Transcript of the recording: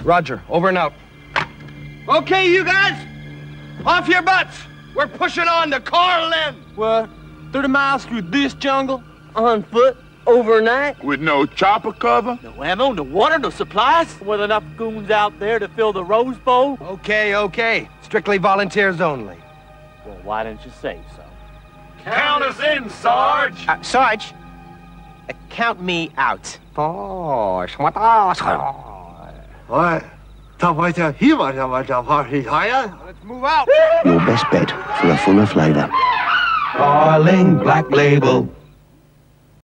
Roger. Over and out. Okay, you guys. Off your butts. We're pushing on to Carlin. What? 30 miles through this jungle? On foot? Overnight? With no chopper cover? No ammo, no water, no supplies? With enough goons out there to fill the Rose Bowl? Okay. Strictly volunteers only. Well, why didn't you say so? Count us in, Sarge! Sarge, count me out. Oh, Let's move out. Your best bet for a fuller flavour. Darling Black Label.